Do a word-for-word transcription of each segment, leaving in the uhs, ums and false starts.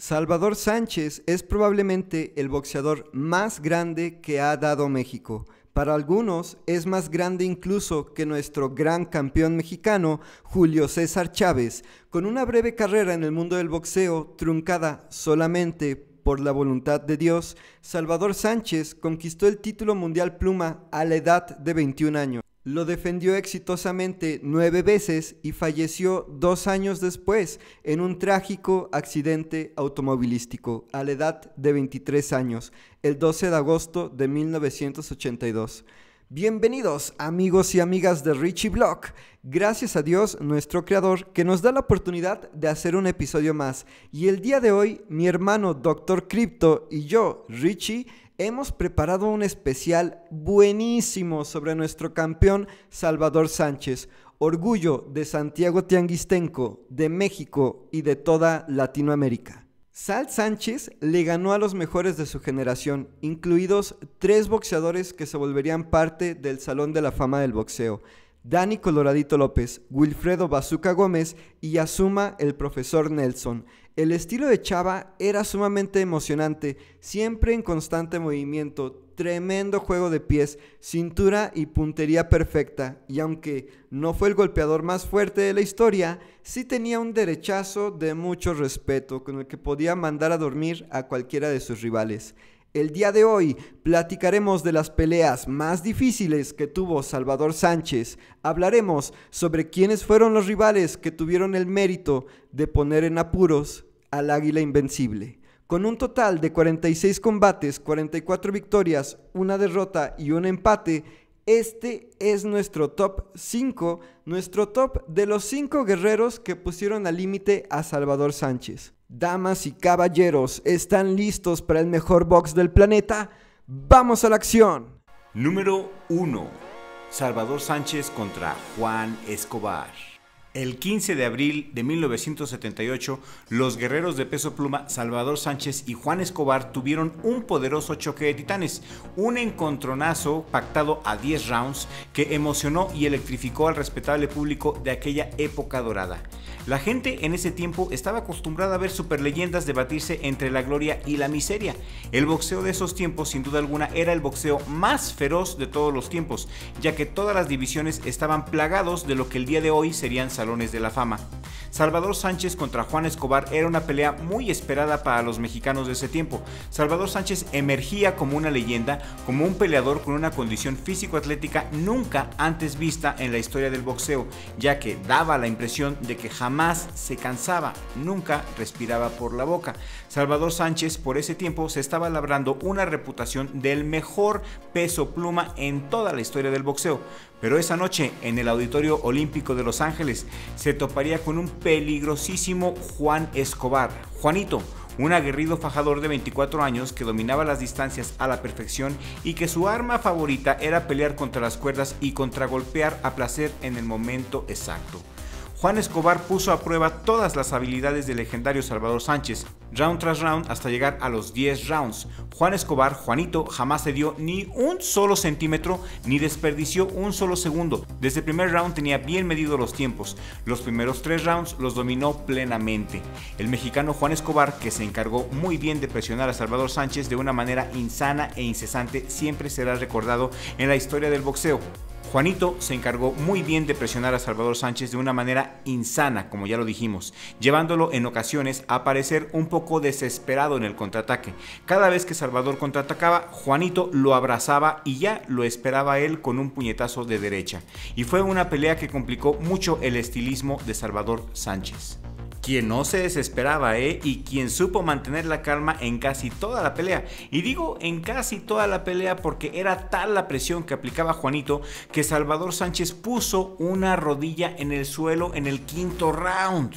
Salvador Sánchez es probablemente el boxeador más grande que ha dado México. Para algunos es más grande incluso que nuestro gran campeón mexicano, Julio César Chávez, con una breve carrera en el mundo del boxeo truncada solamente por la voluntad de Dios. Salvador Sánchez conquistó el título mundial pluma a la edad de veintiún años. Lo defendió exitosamente nueve veces y falleció dos años después en un trágico accidente automovilístico a la edad de veintitrés años, el doce de agosto de mil novecientos ochenta y dos. Bienvenidos amigos y amigas de Richie Blog. Gracias a Dios, nuestro creador, que nos da la oportunidad de hacer un episodio más. Y el día de hoy, mi hermano doctor Crypto y yo, Richie, hemos preparado un especial buenísimo sobre nuestro campeón Salvador Sánchez, orgullo de Santiago Tianguistenco, de México y de toda Latinoamérica. Sal Sánchez le ganó a los mejores de su generación, incluidos tres boxeadores que se volverían parte del Salón de la Fama del Boxeo: Dani Coloradito López, Wilfredo Bazooka Gómez y Azuma el Profesor Nelson. El estilo de Chava era sumamente emocionante, siempre en constante movimiento, tremendo juego de pies, cintura y puntería perfecta, y aunque no fue el golpeador más fuerte de la historia, sí tenía un derechazo de mucho respeto con el que podía mandar a dormir a cualquiera de sus rivales. El día de hoy platicaremos de las peleas más difíciles que tuvo Salvador Sánchez. Hablaremos sobre quiénes fueron los rivales que tuvieron el mérito de poner en apuros al Águila Invencible. Con un total de cuarenta y seis combates, cuarenta y cuatro victorias, una derrota y un empate, este es nuestro top cinco, nuestro top de los cinco guerreros que pusieron al límite a Salvador Sánchez. Damas y caballeros, ¿están listos para el mejor box del planeta? ¡Vamos a la acción! Número uno. Salvador Sánchez contra Juan Escobar. El quince de abril de mil novecientos setenta y ocho, los guerreros de peso pluma Salvador Sánchez y Juan Escobar tuvieron un poderoso choque de titanes, un encontronazo pactado a diez rounds que emocionó y electrificó al respetable público de aquella época dorada. La gente en ese tiempo estaba acostumbrada a ver superleyendas debatirse entre la gloria y la miseria. El boxeo de esos tiempos, sin duda alguna, era el boxeo más feroz de todos los tiempos, ya que todas las divisiones estaban plagados de lo que el día de hoy serían salones de la fama. Salvador Sánchez contra Juan Escobar era una pelea muy esperada para los mexicanos de ese tiempo. Salvador Sánchez emergía como una leyenda, como un peleador con una condición físico-atlética nunca antes vista en la historia del boxeo, ya que daba la impresión de que jamás se cansaba, nunca respiraba por la boca. Salvador Sánchez por ese tiempo se estaba labrando una reputación del mejor peso pluma en toda la historia del boxeo. Pero esa noche, en el Auditorio Olímpico de Los Ángeles, se toparía con un peligrosísimo Juan Escobar. Juanito, un aguerrido fajador de veinticuatro años que dominaba las distancias a la perfección y que su arma favorita era pelear contra las cuerdas y contragolpear a placer en el momento exacto. Juan Escobar puso a prueba todas las habilidades del legendario Salvador Sánchez, round tras round hasta llegar a los diez rounds. Juan Escobar, Juanito, jamás cedió ni un solo centímetro ni desperdició un solo segundo. Desde el primer round tenía bien medidos los tiempos. Los primeros tres rounds los dominó plenamente. El mexicano Juan Escobar, que se encargó muy bien de presionar a Salvador Sánchez de una manera insana e incesante, siempre será recordado en la historia del boxeo. Juanito se encargó muy bien de presionar a Salvador Sánchez de una manera insana, como ya lo dijimos, llevándolo en ocasiones a parecer un poco desesperado en el contraataque. Cada vez que Salvador contraatacaba, Juanito lo abrazaba y ya lo esperaba él con un puñetazo de derecha. Y fue una pelea que complicó mucho el estilismo de Salvador Sánchez, quien no se desesperaba, ¿eh? Y quien supo mantener la calma en casi toda la pelea. Y digo en casi toda la pelea porque era tal la presión que aplicaba Juanito que Salvador Sánchez puso una rodilla en el suelo en el quinto round.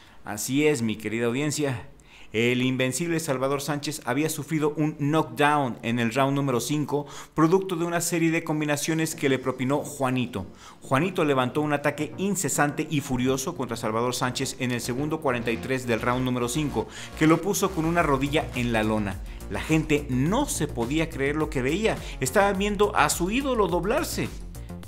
Así es, mi querida audiencia. El invencible Salvador Sánchez había sufrido un knockdown en el round número cinco, producto de una serie de combinaciones que le propinó Juanito. Juanito levantó un ataque incesante y furioso contra Salvador Sánchez en el segundo cuarenta y tres del round número cinco, que lo puso con una rodilla en la lona. La gente no se podía creer lo que veía, estaban viendo a su ídolo doblarse.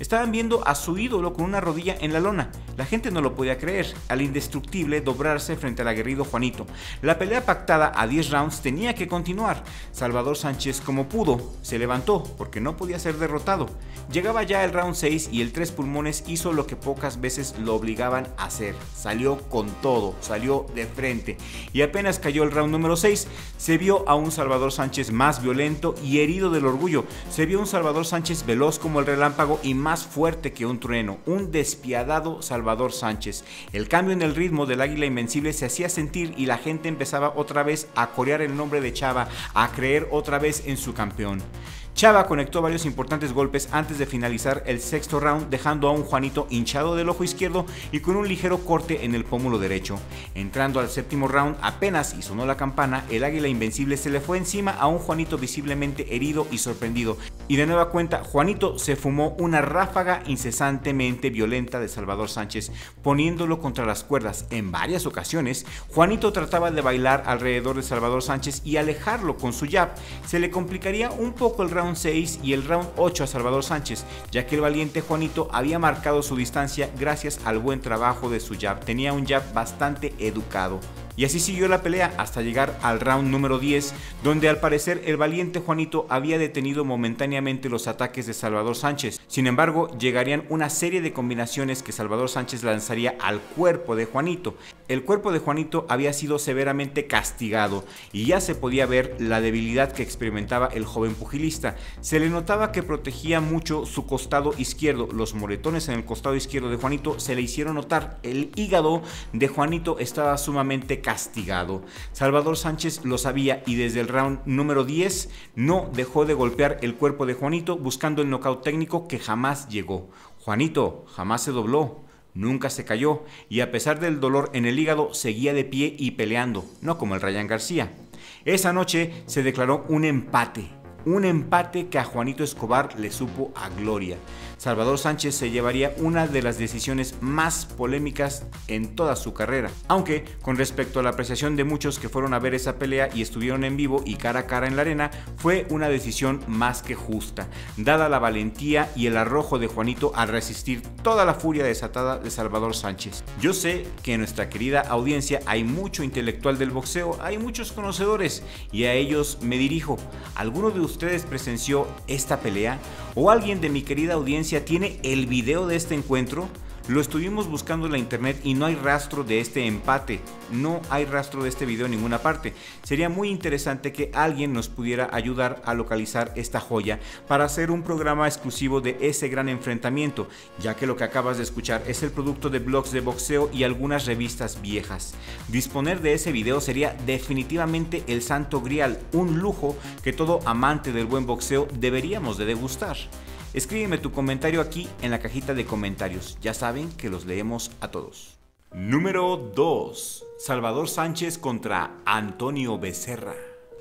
Estaban viendo a su ídolo con una rodilla en la lona. La gente no lo podía creer, al indestructible dobrarse frente al aguerrido Juanito. La pelea pactada a diez rounds tenía que continuar. Salvador Sánchez, como pudo, se levantó porque no podía ser derrotado. Llegaba ya el round seis y el Tres Pulmones hizo lo que pocas veces lo obligaban a hacer. Salió con todo, salió de frente. Y apenas cayó el round número seis, se vio a un Salvador Sánchez más violento y herido del orgullo. Se vio un Salvador Sánchez veloz como el relámpago y más fuerte que un trueno. Un despiadado Salvador Sánchez. El cambio en el ritmo del Águila Invencible se hacía sentir y la gente empezaba otra vez a corear el nombre de Chava, a creer otra vez en su campeón. Chava conectó varios importantes golpes antes de finalizar el sexto round, dejando a un Juanito hinchado del ojo izquierdo y con un ligero corte en el pómulo derecho. Entrando al séptimo round, apenas y sonó la campana, el Águila Invencible se le fue encima a un Juanito visiblemente herido y sorprendido. Y de nueva cuenta, Juanito se fumó una ráfaga incesantemente violenta de Salvador Sánchez, poniéndolo contra las cuerdas. En varias ocasiones, Juanito trataba de bailar alrededor de Salvador Sánchez y alejarlo con su jab. Se le complicaría un poco el round seis y el round ocho a Salvador Sánchez, ya que el valiente Juanito había marcado su distancia gracias al buen trabajo de su jab. Tenía un jab bastante educado. Y así siguió la pelea hasta llegar al round número diez, donde al parecer el valiente Juanito había detenido momentáneamente los ataques de Salvador Sánchez. Sin embargo, llegarían una serie de combinaciones que Salvador Sánchez lanzaría al cuerpo de Juanito. El cuerpo de Juanito había sido severamente castigado y ya se podía ver la debilidad que experimentaba el joven pugilista. Se le notaba que protegía mucho su costado izquierdo. Los moretones en el costado izquierdo de Juanito se le hicieron notar. El hígado de Juanito estaba sumamente castigado. Salvador Sánchez lo sabía y desde el round número diez no dejó de golpear el cuerpo de Juanito buscando el nocaut técnico que jamás llegó. Juanito jamás se dobló, nunca se cayó y a pesar del dolor en el hígado seguía de pie y peleando, no como el Ryan García. Esa noche se declaró un empate. Un empate que a Juanito Escobar le supo a gloria. Salvador Sánchez se llevaría una de las decisiones más polémicas en toda su carrera. Aunque, con respecto a la apreciación de muchos que fueron a ver esa pelea y estuvieron en vivo y cara a cara en la arena, fue una decisión más que justa, dada la valentía y el arrojo de Juanito al resistir toda la furia desatada de Salvador Sánchez. Yo sé que en nuestra querida audiencia hay mucho intelectual del boxeo, hay muchos conocedores y a ellos me dirijo. ¿Alguno de ustedes presenció esta pelea? ¿O alguien de mi querida audiencia tiene el video de este encuentro? Lo estuvimos buscando en la internet y no hay rastro de este empate, no hay rastro de este video en ninguna parte. Sería muy interesante que alguien nos pudiera ayudar a localizar esta joya para hacer un programa exclusivo de ese gran enfrentamiento, ya que lo que acabas de escuchar es el producto de blogs de boxeo y algunas revistas viejas. Disponer de ese video sería definitivamente el santo grial, un lujo que todo amante del buen boxeo deberíamos de degustar. Escríbeme tu comentario aquí en la cajita de comentarios. Ya saben que los leemos a todos. Número dos. Salvador Sánchez contra Antonio Becerra.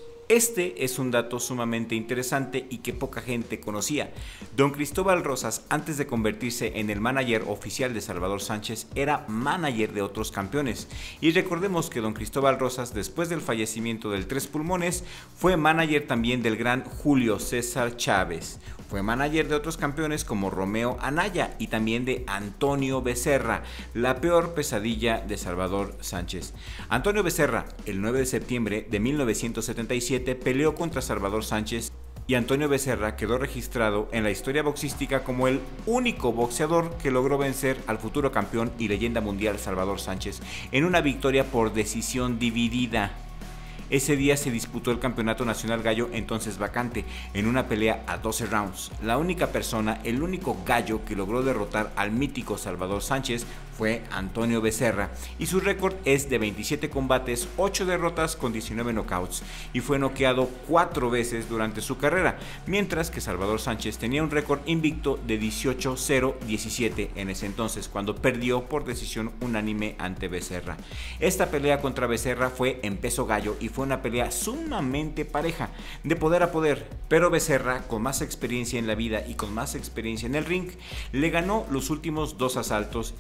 Este es un dato sumamente interesante y que poca gente conocía. Don Cristóbal Rosas, antes de convertirse en el manager oficial de Salvador Sánchez, era manager de otros campeones. Y recordemos que Don Cristóbal Rosas, después del fallecimiento del Tres Pulmones, fue manager también del gran Julio César Chávez. Fue manager de otros campeones como Romeo Anaya y también de Antonio Becerra, la peor pesadilla de Salvador Sánchez. Antonio Becerra, el nueve de septiembre de mil novecientos setenta y siete, peleó contra Salvador Sánchez y Antonio Becerra quedó registrado en la historia boxística como el único boxeador que logró vencer al futuro campeón y leyenda mundial Salvador Sánchez en una victoria por decisión dividida. Ese día se disputó el campeonato nacional gallo entonces vacante, en una pelea a doce rounds. La única persona, el único gallo que logró derrotar al mítico Salvador Sánchez fue Antonio Becerra, y su récord es de veintisiete combates, ocho derrotas con diecinueve knockouts, y fue noqueado cuatro veces durante su carrera, mientras que Salvador Sánchez tenía un récord invicto de dieciocho cero diecisiete en ese entonces, cuando perdió por decisión unánime ante Becerra. Esta pelea contra Becerra fue en peso gallo y fue una pelea sumamente pareja, de poder a poder, pero Becerra, con más experiencia en la vida y con más experiencia en el ring, le ganó los últimos dos asaltos y a Salvador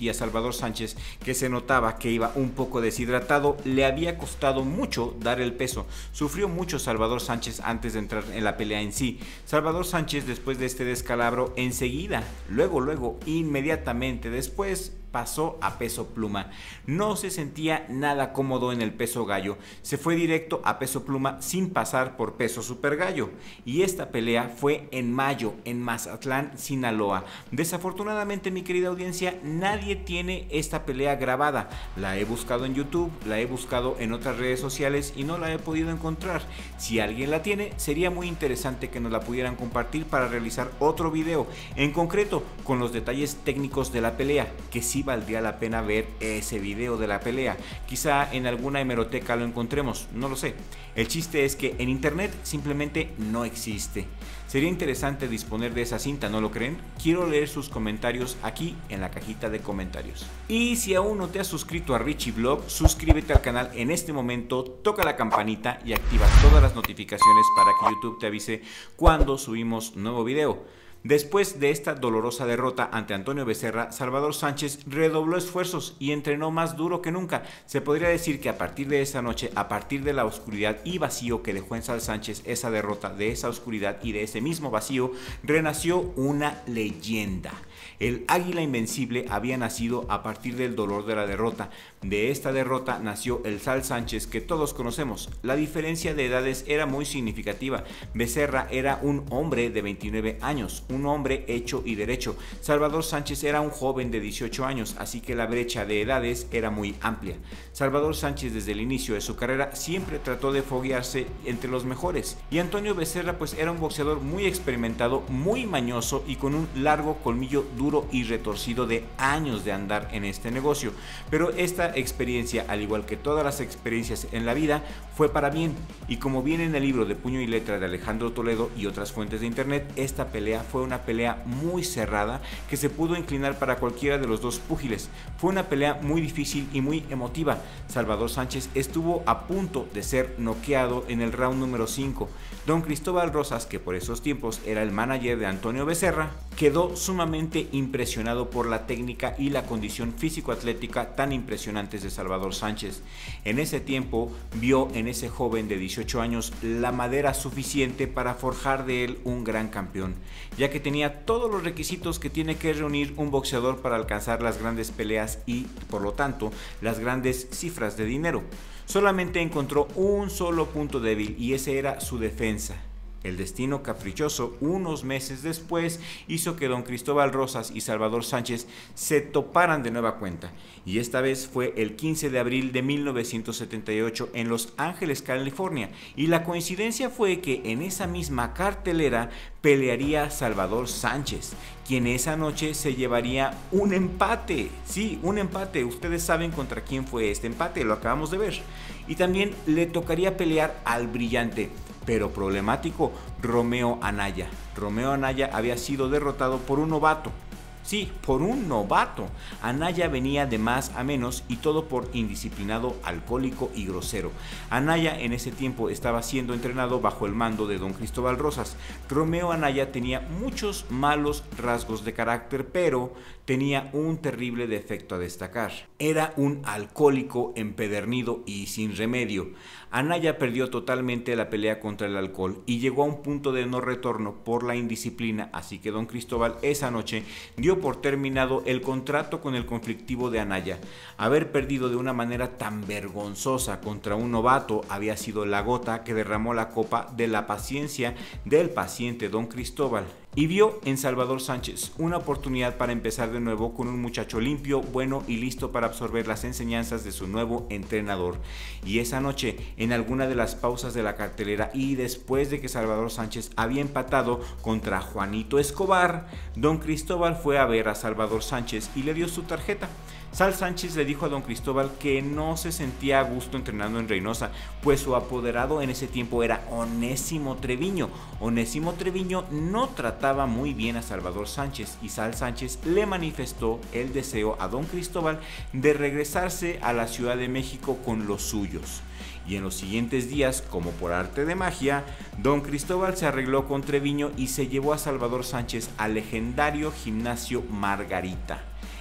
Salvador Sánchez, que se notaba que iba un poco deshidratado. Le había costado mucho dar el peso, sufrió mucho Salvador Sánchez antes de entrar en la pelea en sí. Salvador Sánchez, después de este descalabro, enseguida, luego, luego, inmediatamente después, pasó a peso pluma. No se sentía nada cómodo en el peso gallo, se fue directo a peso pluma sin pasar por peso super gallo, y esta pelea fue en mayo en Mazatlán, Sinaloa. Desafortunadamente, mi querida audiencia, nadie tiene esta pelea grabada. La he buscado en YouTube, la he buscado en otras redes sociales y no la he podido encontrar. Si alguien la tiene, sería muy interesante que nos la pudieran compartir para realizar otro video, en concreto con los detalles técnicos de la pelea, que sí valdría la pena ver ese video de la pelea. Quizá en alguna hemeroteca lo encontremos, no lo sé. El chiste es que en internet simplemente no existe. Sería interesante disponer de esa cinta, ¿no lo creen? Quiero leer sus comentarios aquí en la cajita de comentarios. Y si aún no te has suscrito a Richie Vlog, suscríbete al canal en este momento, toca la campanita y activa todas las notificaciones para que YouTube te avise cuando subimos nuevo video. Después de esta dolorosa derrota ante Antonio Becerra, Salvador Sánchez redobló esfuerzos y entrenó más duro que nunca. Se podría decir que a partir de esa noche, a partir de la oscuridad y vacío que dejó en Sal Sánchez esa derrota, de esa oscuridad y de ese mismo vacío, renació una leyenda. El Águila Invencible había nacido a partir del dolor de la derrota. De esta derrota nació el Sal Sánchez que todos conocemos. La diferencia de edades era muy significativa. Becerra era un hombre de veintinueve años, un hombre hecho y derecho. Salvador Sánchez era un joven de dieciocho años, así que la brecha de edades era muy amplia. Salvador Sánchez, desde el inicio de su carrera, siempre trató de foguearse entre los mejores. Y Antonio Becerra pues era un boxeador muy experimentado, muy mañoso y con un largo colmillo duro y retorcido de años de andar en este negocio. Pero esta experiencia, al igual que todas las experiencias en la vida, fue para bien, y como viene en el libro de Puño y Letra de Alejandro Toledo y otras fuentes de internet, esta pelea fue una pelea muy cerrada que se pudo inclinar para cualquiera de los dos púgiles. Fue una pelea muy difícil y muy emotiva. Salvador Sánchez estuvo a punto de ser noqueado en el round número cinco. Don Cristóbal Rosas, que por esos tiempos era el manager de Antonio Becerra, quedó sumamente impresionado por la técnica y la condición físico-atlética tan impresionantes de Salvador Sánchez. En ese tiempo vio en ese joven de dieciocho años la madera suficiente para forjar de él un gran campeón, ya que tenía todos los requisitos que tiene que reunir un boxeador para alcanzar las grandes peleas y, por lo tanto, las grandes cifras de dinero. Solamente encontró un solo punto débil y ese era su defensa. El destino caprichoso, unos meses después, hizo que don Cristóbal Rosas y Salvador Sánchez se toparan de nueva cuenta, y esta vez fue el quince de abril de mil novecientos setenta y ocho en Los Ángeles, California, y la coincidencia fue que en esa misma cartelera pelearía Salvador Sánchez, quien esa noche se llevaría un empate. Sí, un empate. Ustedes saben contra quién fue este empate, lo acabamos de ver. Y también le tocaría pelear al brillante, pero problemático, Romeo Anaya. Romeo Anaya había sido derrotado por un novato. Sí, por un novato. Anaya venía de más a menos y todo por indisciplinado, alcohólico y grosero. Anaya en ese tiempo estaba siendo entrenado bajo el mando de don Cristóbal Rosas. Romeo Anaya tenía muchos malos rasgos de carácter, pero tenía un terrible defecto a destacar. Era un alcohólico empedernido y sin remedio. Anaya perdió totalmente la pelea contra el alcohol y llegó a un punto de no retorno por la indisciplina, así que don Cristóbal esa noche dio por terminado el contrato con el conflictivo de Anaya. Haber perdido de una manera tan vergonzosa contra un novato había sido la gota que derramó la copa de la paciencia del paciente don Cristóbal, y vio en Salvador Sánchez una oportunidad para empezar de nuevo con un muchacho limpio, bueno y listo para absorber las enseñanzas de su nuevo entrenador. Y esa noche, en alguna de las pausas de la cartelera y después de que Salvador Sánchez había empatado contra Juanito Escobar, don Cristóbal fue a ver a Salvador Sánchez y le dio su tarjeta. Sal Sánchez le dijo a don Cristóbal que no se sentía a gusto entrenando en Reynosa, pues su apoderado en ese tiempo era Onésimo Treviño. Onésimo Treviño no trataba muy bien a Salvador Sánchez y Sal Sánchez le manifestó el deseo a don Cristóbal de regresarse a la Ciudad de México con los suyos. Y en los siguientes días, como por arte de magia, don Cristóbal se arregló con Treviño y se llevó a Salvador Sánchez al legendario gimnasio Margarita.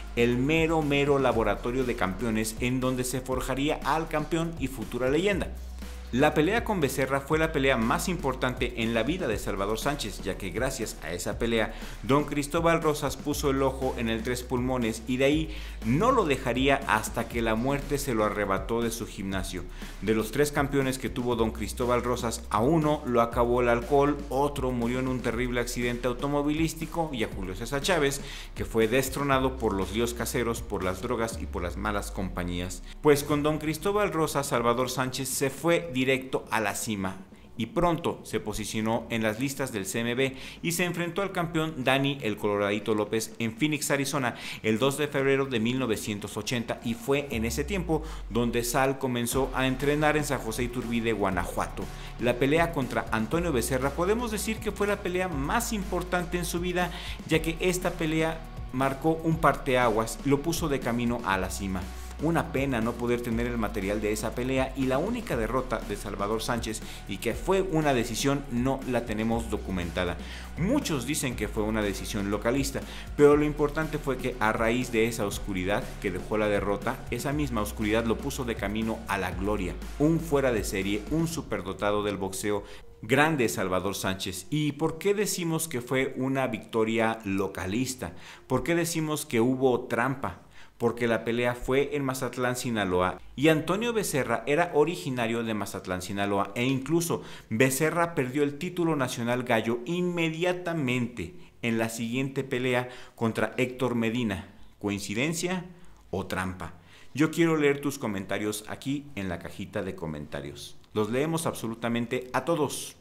el mero mero laboratorio de campeones en donde se forjaría al campeón y futura leyenda. La pelea con Becerra fue la pelea más importante en la vida de Salvador Sánchez, ya que gracias a esa pelea, don Cristóbal Rosas puso el ojo en el Tres Pulmones y de ahí no lo dejaría hasta que la muerte se lo arrebató de su gimnasio. De los tres campeones que tuvo don Cristóbal Rosas, a uno lo acabó el alcohol, otro murió en un terrible accidente automovilístico y a Julio César Chávez, que fue destronado por los líos caseros, por las drogas y por las malas compañías. Pues con don Cristóbal Rosas, Salvador Sánchez se fue directo a la cima y pronto se posicionó en las listas del C M B y se enfrentó al campeón Dani el Coloradito López en Phoenix, Arizona, el dos de febrero de mil novecientos ochenta, y fue en ese tiempo donde Sal comenzó a entrenar en San José Iturbide, Guanajuato. La pelea contra Antonio Becerra podemos decir que fue la pelea más importante en su vida, ya que esta pelea marcó un parteaguas y lo puso de camino a la cima. Una pena no poder tener el material de esa pelea, y la única derrota de Salvador Sánchez, y que fue una decisión, no la tenemos documentada. Muchos dicen que fue una decisión localista, pero lo importante fue que a raíz de esa oscuridad que dejó la derrota, esa misma oscuridad lo puso de camino a la gloria. Un fuera de serie, un superdotado del boxeo. Grande Salvador Sánchez. ¿Y por qué decimos que fue una victoria localista? ¿Por qué decimos que hubo trampa? Porque la pelea fue en Mazatlán, Sinaloa, y Antonio Becerra era originario de Mazatlán, Sinaloa, e incluso Becerra perdió el título nacional gallo inmediatamente en la siguiente pelea contra Héctor Medina. ¿Coincidencia o trampa? Yo quiero leer tus comentarios aquí en la cajita de comentarios. Los leemos absolutamente a todos.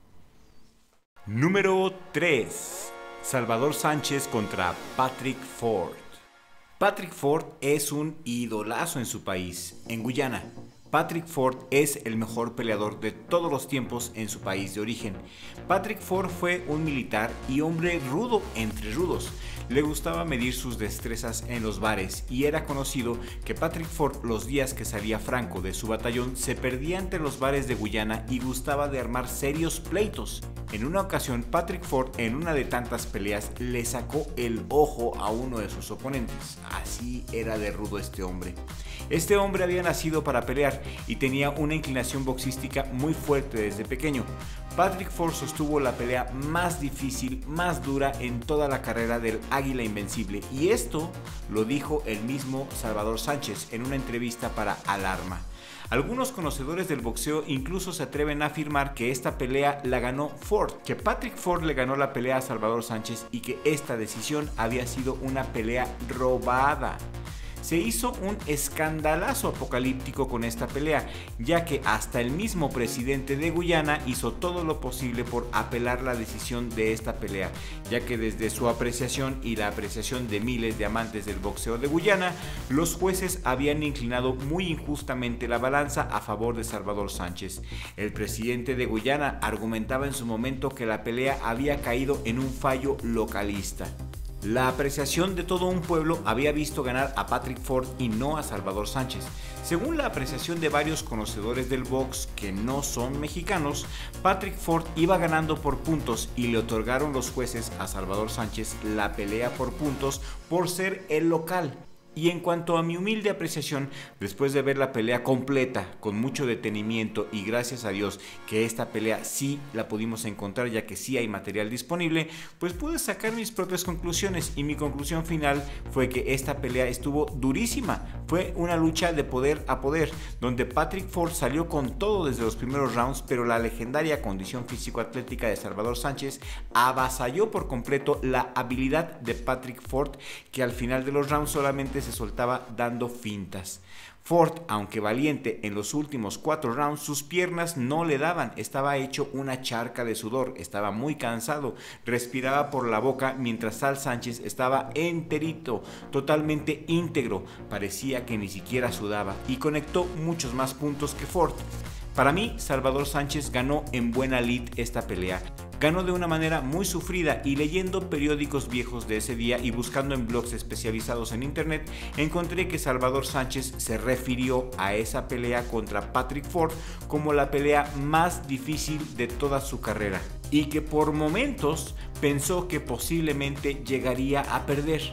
Número tres. Salvador Sánchez contra Patrick Ford. Patrick Ford es un idolazo en su país, en Guyana. Patrick Ford es el mejor peleador de todos los tiempos en su país de origen. Patrick Ford fue un militar y hombre rudo entre rudos. Le gustaba medir sus destrezas en los bares y era conocido que Patrick Ford, los días que salía Franco de su batallón, se perdía entre los bares de Guyana y gustaba de armar serios pleitos. En una ocasión, Patrick Ford, en una de tantas peleas, le sacó el ojo a uno de sus oponentes. Así era de rudo este hombre. Este hombre había nacido para pelear y tenía una inclinación boxística muy fuerte desde pequeño. Patrick Ford sostuvo la pelea más difícil, más dura en toda la carrera del Águila Invencible, y esto lo dijo el mismo Salvador Sánchez en una entrevista para Alarma. Algunos conocedores del boxeo incluso se atreven a afirmar que esta pelea la ganó Ford, que Patrick Ford le ganó la pelea a Salvador Sánchez y que esta decisión había sido una pelea robada. Se hizo un escandalazo apocalíptico con esta pelea, ya que hasta el mismo presidente de Guyana hizo todo lo posible por apelar la decisión de esta pelea, ya que desde su apreciación y la apreciación de miles de amantes del boxeo de Guyana, los jueces habían inclinado muy injustamente la balanza a favor de Salvador Sánchez. El presidente de Guyana argumentaba en su momento que la pelea había caído en un fallo localista. La apreciación de todo un pueblo había visto ganar a Patrick Ford y no a Salvador Sánchez. Según la apreciación de varios conocedores del box que no son mexicanos, Patrick Ford iba ganando por puntos y le otorgaron los jueces a Salvador Sánchez la pelea por puntos por ser el local. Y en cuanto a mi humilde apreciación, después de ver la pelea completa, con mucho detenimiento, y gracias a Dios que esta pelea sí la pudimos encontrar, ya que sí hay material disponible, pues pude sacar mis propias conclusiones, y mi conclusión final fue que esta pelea estuvo durísima. Fue una lucha de poder a poder, donde Patrick Ford salió con todo desde los primeros rounds, pero la legendaria condición físico-atlética de Salvador Sánchez avasalló por completo la habilidad de Patrick Ford, que al final de los rounds solamente se soltaba dando fintas. Ford, aunque valiente en los últimos cuatro rounds, sus piernas no le daban, estaba hecho una charca de sudor, estaba muy cansado, respiraba por la boca, mientras Sal Sánchez estaba enterito, totalmente íntegro, parecía que ni siquiera sudaba, y conectó muchos más puntos que Ford. Para mí, Salvador Sánchez ganó en buena lid esta pelea. Ganó de una manera muy sufrida, y leyendo periódicos viejos de ese día y buscando en blogs especializados en internet, encontré que Salvador Sánchez se refirió a esa pelea contra Patrick Ford como la pelea más difícil de toda su carrera, y que por momentos pensó que posiblemente llegaría a perder.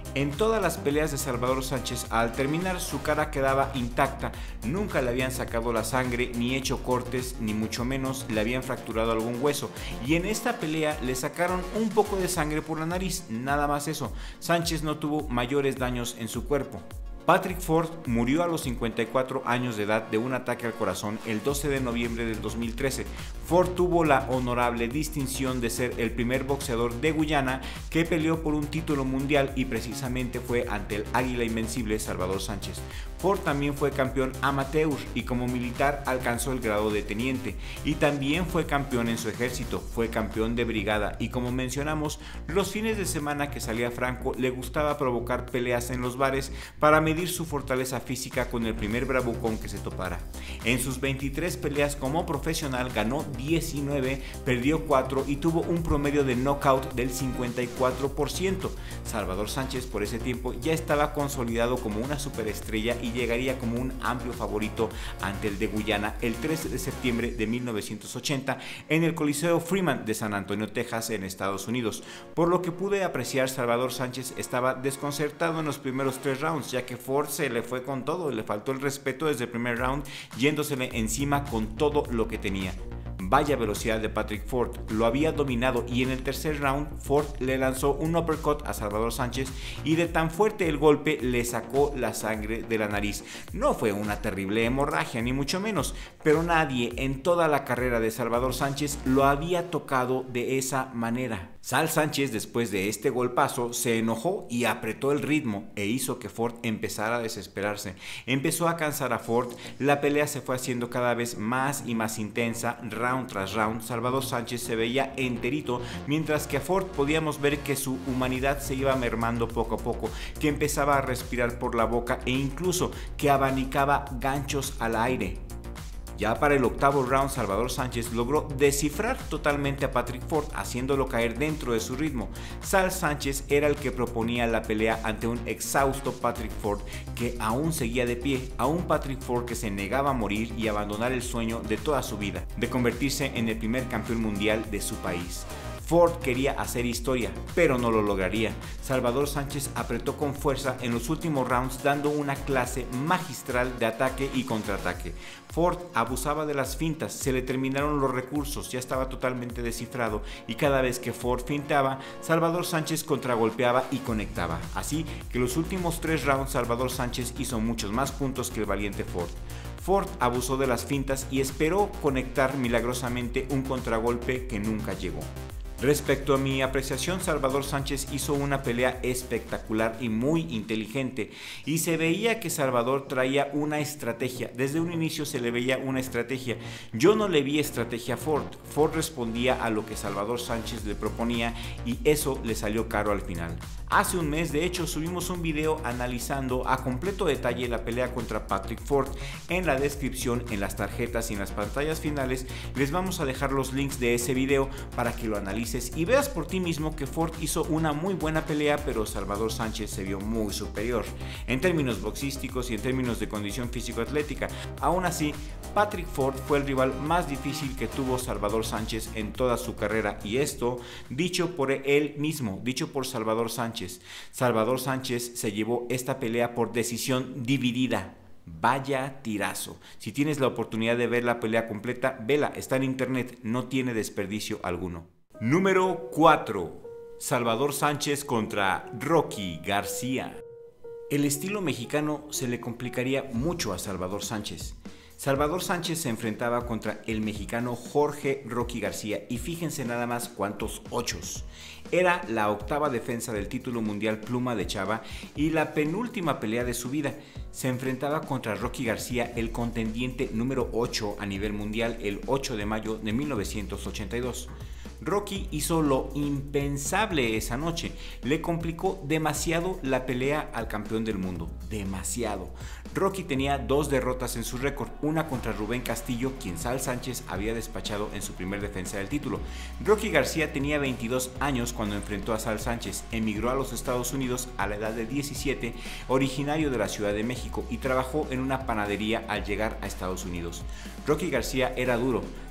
En todas las peleas de Salvador Sánchez, al terminar su cara quedaba intacta, nunca le habían sacado la sangre, ni hecho cortes, ni mucho menos le habían fracturado algún hueso, y en esta pelea le sacaron un poco de sangre por la nariz, nada más eso. Sánchez no tuvo mayores daños en su cuerpo. Patrick Ford murió a los cincuenta y cuatro años de edad de un ataque al corazón el doce de noviembre del dos mil trece. Ford tuvo la honorable distinción de ser el primer boxeador de Guyana que peleó por un título mundial y precisamente fue ante el águila invencible Salvador Sánchez. Ford también fue campeón amateur y como militar alcanzó el grado de teniente, y también fue campeón en su ejército, fue campeón de brigada, y como mencionamos, los fines de semana que salía franco le gustaba provocar peleas en los bares para medir su fortaleza física con el primer bravucón que se topara. En sus veintitrés peleas como profesional ganó diecinueve, perdió cuatro y tuvo un promedio de knockout del cincuenta y cuatro por ciento. Salvador Sánchez por ese tiempo ya estaba consolidado como una superestrella y llegaría como un amplio favorito ante el de Guyana el trece de septiembre de mil novecientos ochenta en el Coliseo Freeman de San Antonio, Texas, en Estados Unidos. Por lo que pude apreciar, Salvador Sánchez estaba desconcertado en los primeros tres rounds, ya que Ford se le fue con todo, le faltó el respeto desde el primer round, yéndosele encima con todo lo que tenía. Vaya velocidad de Patrick Ford, lo había dominado, y en el tercer round Ford le lanzó un uppercut a Salvador Sánchez y de tan fuerte el golpe le sacó la sangre de la nariz. No fue una terrible hemorragia ni mucho menos, pero nadie en toda la carrera de Salvador Sánchez lo había tocado de esa manera. Sal Sánchez, después de este golpazo, se enojó y apretó el ritmo e hizo que Ford empezara a desesperarse. Empezó a cansar a Ford, la pelea se fue haciendo cada vez más y más intensa, round tras round. Salvador Sánchez se veía enterito, mientras que a Ford podíamos ver que su humanidad se iba mermando poco a poco, que empezaba a respirar por la boca e incluso que abanicaba ganchos al aire. Ya para el octavo round, Salvador Sánchez logró descifrar totalmente a Patrick Ford, haciéndolo caer dentro de su ritmo. Sal Sánchez era el que proponía la pelea ante un exhausto Patrick Ford que aún seguía de pie, a un Patrick Ford que se negaba a morir y abandonar el sueño de toda su vida, de convertirse en el primer campeón mundial de su país. Ford quería hacer historia, pero no lo lograría. Salvador Sánchez apretó con fuerza en los últimos rounds, dando una clase magistral de ataque y contraataque. Ford abusaba de las fintas, se le terminaron los recursos, ya estaba totalmente descifrado, y cada vez que Ford fintaba, Salvador Sánchez contragolpeaba y conectaba. Así que los últimos tres rounds Salvador Sánchez hizo muchos más puntos que el valiente Ford. Ford abusó de las fintas y esperó conectar milagrosamente un contragolpe que nunca llegó. Respecto a mi apreciación, Salvador Sánchez hizo una pelea espectacular y muy inteligente, y se veía que Salvador traía una estrategia. Desde un inicio se le veía una estrategia. Yo no le vi estrategia a Ford. Ford respondía a lo que Salvador Sánchez le proponía y eso le salió caro al final. Hace un mes, de hecho, subimos un video analizando a completo detalle la pelea contra Patrick Ford. En la descripción, en las tarjetas y en las pantallas finales les vamos a dejar los links de ese video para que lo analices y veas por ti mismo que Ford hizo una muy buena pelea, pero Salvador Sánchez se vio muy superior en términos boxísticos y en términos de condición físico-atlética. Aún así, Patrick Ford fue el rival más difícil que tuvo Salvador Sánchez en toda su carrera, y esto dicho por él mismo, dicho por Salvador Sánchez. Salvador Sánchez se llevó esta pelea por decisión dividida. Vaya tirazo. Si tienes la oportunidad de ver la pelea completa, vela, está en internet, no tiene desperdicio alguno. Número cuatro. Salvador Sánchez contra Rocky García. El estilo mexicano se le complicaría mucho a Salvador Sánchez. Salvador Sánchez se enfrentaba contra el mexicano Jorge Rocky García, y fíjense nada más cuántos ochos. Era la octava defensa del título mundial pluma de Chava y la penúltima pelea de su vida. Se enfrentaba contra Rocky García, el contendiente número ocho a nivel mundial, el ocho de mayo de mil novecientos ochenta y dos. Rocky hizo lo impensable esa noche, le complicó demasiado la pelea al campeón del mundo, demasiado. Rocky tenía dos derrotas en su récord, una contra Rubén Castillo, quien Sal Sánchez había despachado en su primer defensa del título. Rocky García tenía veintidós años cuando enfrentó a Sal Sánchez, emigró a los Estados Unidos a la edad de diecisiete, originario de la Ciudad de México, y trabajó en una panadería al llegar a Estados Unidos. Rocky García era duro,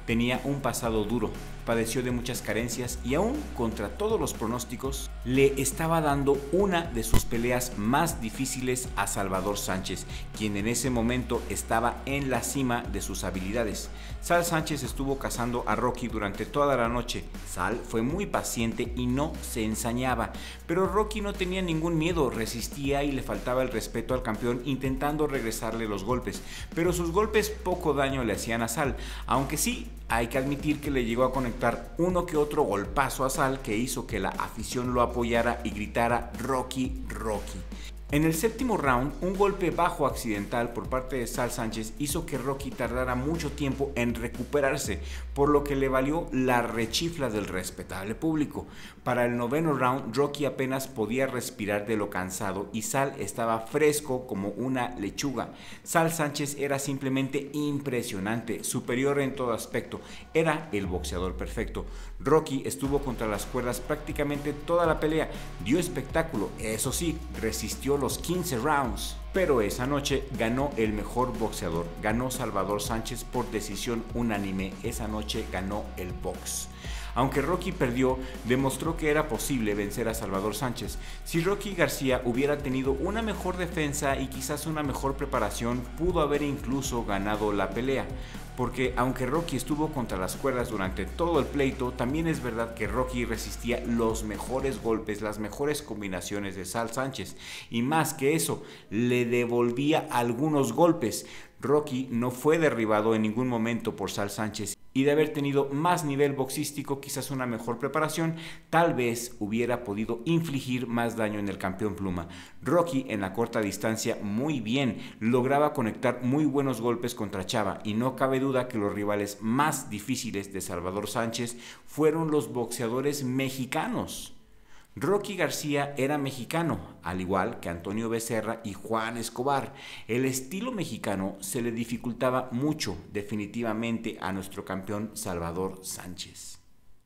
tenía un pasado duro, padeció de muchas carencias y aún contra todos los pronósticos, le estaba dando una de sus peleas más difíciles a Salvador Sánchez, quien en ese momento estaba en la cima de sus habilidades. Sal Sánchez estuvo cazando a Rocky durante toda la noche. Sal fue muy paciente y no se ensañaba, pero Rocky no tenía ningún miedo, resistía y le faltaba el respeto al campeón intentando regresarle los golpes, pero sus golpes poco daño le hacían a Sal, aunque sí hay que admitir que le llegó a conectar uno que otro golpazo a Sal que hizo que la afición lo apoyara y gritara Rocky, Rocky. En el séptimo round, un golpe bajo accidental por parte de Sal Sánchez hizo que Rocky tardara mucho tiempo en recuperarse, por lo que le valió la rechifla del respetable público. Para el noveno round, Rocky apenas podía respirar de lo cansado y Sal estaba fresco como una lechuga. Sal Sánchez era simplemente impresionante, superior en todo aspecto, era el boxeador perfecto. Rocky estuvo contra las cuerdas prácticamente toda la pelea, dio espectáculo, eso sí, resistió los quince rounds, pero esa noche ganó el mejor boxeador, ganó Salvador Sánchez por decisión unánime, esa noche ganó el box. Aunque Rocky perdió, demostró que era posible vencer a Salvador Sánchez. Si Rocky García hubiera tenido una mejor defensa y quizás una mejor preparación, pudo haber incluso ganado la pelea. Porque aunque Rocky estuvo contra las cuerdas durante todo el pleito, también es verdad que Rocky resistía los mejores golpes, las mejores combinaciones de Sal Sánchez. Y más que eso, le devolvía algunos golpes. Rocky no fue derribado en ningún momento por Sal Sánchez. Y de haber tenido más nivel boxístico, quizás una mejor preparación, tal vez hubiera podido infligir más daño en el campeón pluma. Rocky en la corta distancia muy bien, lograba conectar muy buenos golpes contra Chava y no cabe duda que los rivales más difíciles de Salvador Sánchez fueron los boxeadores mexicanos. Rocky García era mexicano, al igual que Antonio Becerra y Juan Escobar. El estilo mexicano se le dificultaba mucho, definitivamente, a nuestro campeón Salvador Sánchez.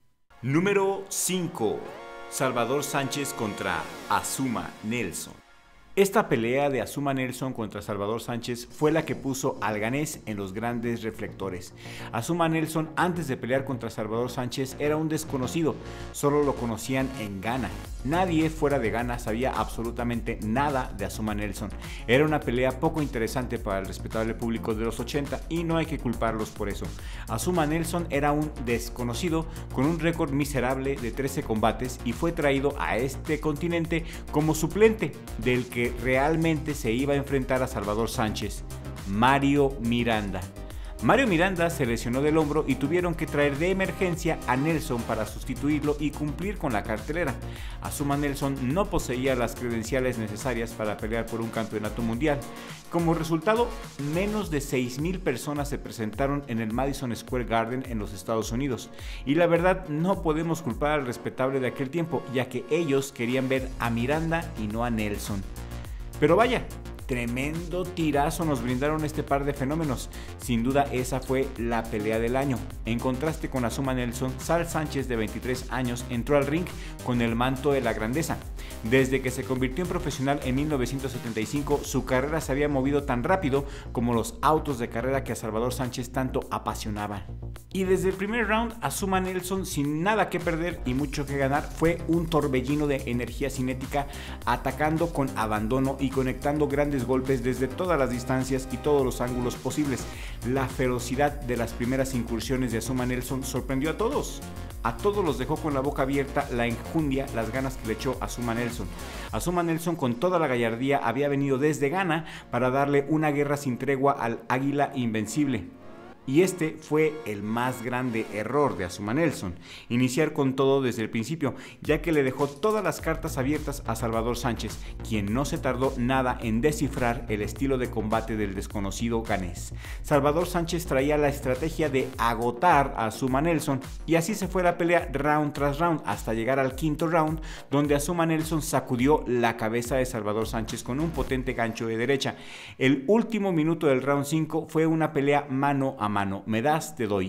Número cinco. Salvador Sánchez contra Azuma Nelson. Esta pelea de Azuma Nelson contra Salvador Sánchez fue la que puso al ganés en los grandes reflectores. Azuma Nelson, antes de pelear contra Salvador Sánchez, era un desconocido, solo lo conocían en Ghana. Nadie fuera de Ghana sabía absolutamente nada de Azuma Nelson. Era una pelea poco interesante para el respetable público de los ochenta y no hay que culparlos por eso. Azuma Nelson era un desconocido con un récord miserable de trece combates y fue traído a este continente como suplente del que realmente se iba a enfrentar a Salvador Sánchez, Mario Miranda. Mario Miranda se lesionó del hombro y tuvieron que traer de emergencia a Nelson para sustituirlo y cumplir con la cartelera. Azuma Nelson no poseía las credenciales necesarias para pelear por un campeonato mundial. Como resultado, menos de seis mil personas se presentaron en el Madison Square Garden en los Estados Unidos. Y la verdad, no podemos culpar al respetable de aquel tiempo, ya que ellos querían ver a Miranda y no a Nelson. Pero vaya, tremendo tirazo nos brindaron este par de fenómenos. Sin duda esa fue la pelea del año. En contraste con Azuma Nelson, Sal Sánchez de veintitrés años entró al ring con el manto de la grandeza. Desde que se convirtió en profesional en mil novecientos setenta y cinco, su carrera se había movido tan rápido como los autos de carrera que a Salvador Sánchez tanto apasionaban. Y desde el primer round, Azuma Nelson, sin nada que perder y mucho que ganar, fue un torbellino de energía cinética, atacando con abandono y conectando grandes golpes desde todas las distancias y todos los ángulos posibles. La ferocidad de las primeras incursiones de Azuma Nelson sorprendió a todos. A todos los dejó con la boca abierta la enjundia, las ganas que le echó Azuma Nelson. Azuma Nelson, con toda la gallardía, había venido desde Ghana para darle una guerra sin tregua al Águila Invencible. Y este fue el más grande error de Azuma Nelson, iniciar con todo desde el principio, ya que le dejó todas las cartas abiertas a Salvador Sánchez, quien no se tardó nada en descifrar el estilo de combate del desconocido ganés. Salvador Sánchez traía la estrategia de agotar a Azuma Nelson, y así se fue la pelea round tras round, hasta llegar al quinto round, donde Azuma Nelson sacudió la cabeza de Salvador Sánchez con un potente gancho de derecha. El último minuto del round cinco fue una pelea mano a mano, me das, te doy.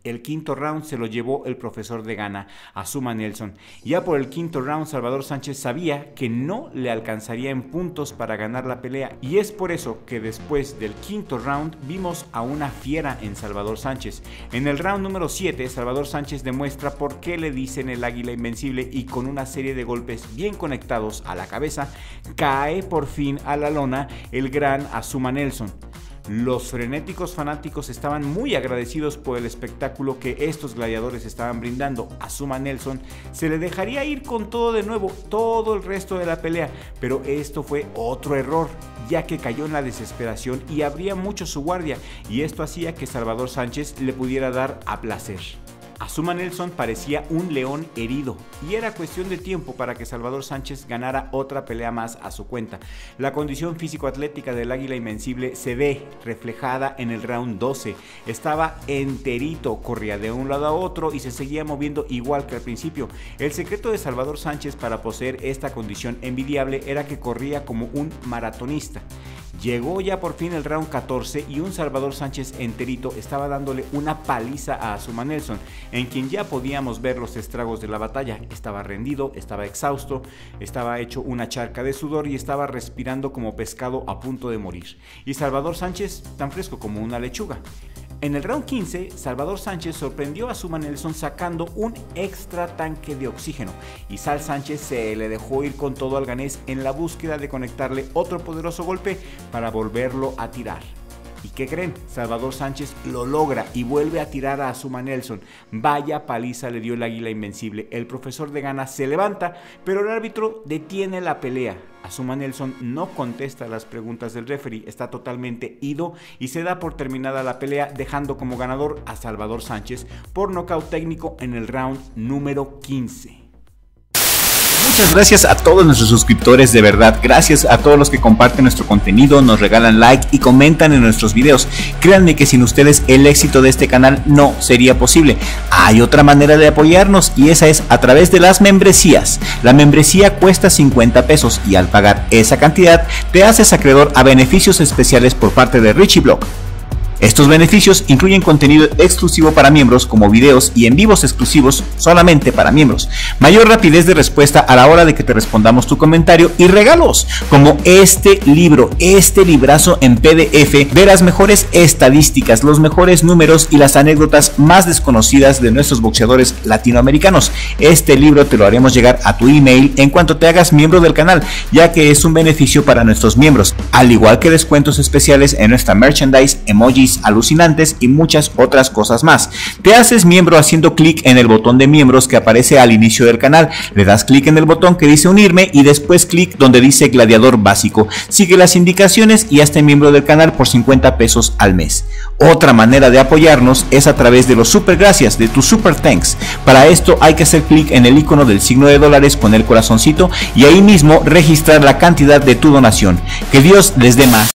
El quinto round se lo llevó el profesor de Ghana, Azuma Nelson. Ya por el quinto round, Salvador Sánchez sabía que no le alcanzaría en puntos para ganar la pelea, y es por eso que después del quinto round vimos a una fiera en Salvador Sánchez. En el round número siete, Salvador Sánchez demuestra por qué le dicen el águila invencible, y con una serie de golpes bien conectados a la cabeza, cae por fin a la lona el gran Azuma Nelson. Los frenéticos fanáticos estaban muy agradecidos por el espectáculo que estos gladiadores estaban brindando. Azuma Nelson se le dejaría ir con todo de nuevo todo el resto de la pelea, pero esto fue otro error, ya que cayó en la desesperación y abría mucho su guardia, y esto hacía que Salvador Sánchez le pudiera dar a placer. Azuma Nelson parecía un león herido, y era cuestión de tiempo para que Salvador Sánchez ganara otra pelea más a su cuenta. La condición físico-atlética del águila invencible se ve reflejada en el round doce. Estaba enterito, corría de un lado a otro y se seguía moviendo igual que al principio. El secreto de Salvador Sánchez para poseer esta condición envidiable era que corría como un maratonista. Llegó ya por fin el round catorce y un Salvador Sánchez enterito estaba dándole una paliza a Azuma Nelson, en quien ya podíamos ver los estragos de la batalla. Estaba rendido, estaba exhausto, estaba hecho una charca de sudor y estaba respirando como pescado a punto de morir. Y Salvador Sánchez tan fresco como una lechuga. En el round quince, Salvador Sánchez sorprendió a Azuma Nelson sacando un extra tanque de oxígeno, y Sal Sánchez se le dejó ir con todo al ganés en la búsqueda de conectarle otro poderoso golpe para volverlo a tirar. ¿Y qué creen? Salvador Sánchez lo logra y vuelve a tirar a Azuma Nelson. Vaya paliza le dio el águila invencible. El profesor de Ghana se levanta, pero el árbitro detiene la pelea. Azuma Nelson no contesta las preguntas del referee, está totalmente ido y se da por terminada la pelea, dejando como ganador a Salvador Sánchez por nocaut técnico en el round número quince. Muchas gracias a todos nuestros suscriptores, de verdad, gracias a todos los que comparten nuestro contenido, nos regalan like y comentan en nuestros videos. Créanme que sin ustedes el éxito de este canal no sería posible. Hay otra manera de apoyarnos y esa es a través de las membresías. La membresía cuesta cincuenta pesos y al pagar esa cantidad te haces acreedor a beneficios especiales por parte de Richie Blog. Estos beneficios incluyen contenido exclusivo para miembros, como videos y en vivos exclusivos solamente para miembros, mayor rapidez de respuesta a la hora de que te respondamos tu comentario y regalos como este libro, este librazo en P D F de las mejores estadísticas, los mejores números y las anécdotas más desconocidas de nuestros boxeadores latinoamericanos. Este libro te lo haremos llegar a tu email en cuanto te hagas miembro del canal, ya que es un beneficio para nuestros miembros, al igual que descuentos especiales en nuestra merchandise, emojis alucinantes y muchas otras cosas más. Te haces miembro haciendo clic en el botón de miembros que aparece al inicio del canal, le das clic en el botón que dice unirme y después clic donde dice gladiador básico. Sigue las indicaciones y hazte miembro del canal por cincuenta pesos al mes. Otra manera de apoyarnos es a través de los super gracias, de tu super thanks. Para esto hay que hacer clic en el icono del signo de dólares con el corazoncito y ahí mismo registrar la cantidad de tu donación. Que Dios les dé más.